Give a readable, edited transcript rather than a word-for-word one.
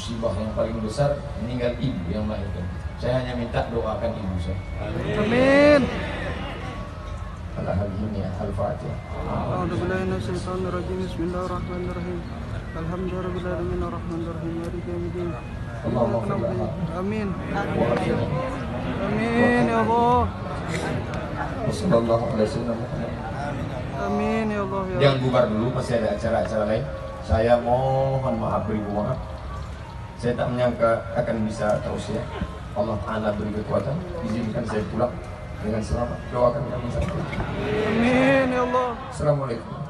musibah yang paling besar meninggal ibu yang melahirkan. Saya hanya minta doakan ibu saya. Amin. Al-Fatihah. A'udzubillahi minasyaitonirrajim. Bismillahirrahmanirrahim. Alhamdulillahirabbil alamin, maliki yaumiddin. Amin. Amin ya Allah. Wassallallahu alaihi wasallam. Amin ya Allah ya. Jangan bubar dulu, masih ada acara-acara lain. Saya mohon maaf, beribu maaf. Saya tak menyangka akan bisa terus ya. Allah Ta'ala beri kekuatan, izinkan saya pulang dengan selamat. Doakan kami sampai. Amin ya Allah. Assalamualaikum.